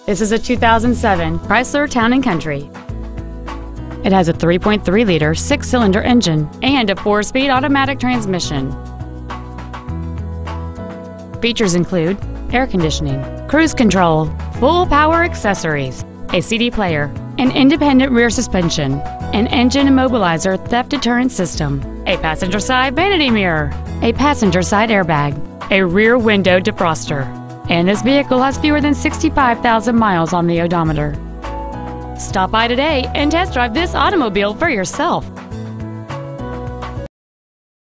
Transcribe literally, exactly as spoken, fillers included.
This is a two thousand seven Chrysler Town and Country. It has a three point three liter six-cylinder engine and a four-speed automatic transmission. Features include air conditioning, cruise control, full power accessories, a C D player, an independent rear suspension, an engine immobilizer theft deterrent system, a passenger side vanity mirror, a passenger side airbag, a rear window defroster, and this vehicle has fewer than sixty-five thousand miles on the odometer. Stop by today and test drive this automobile for yourself.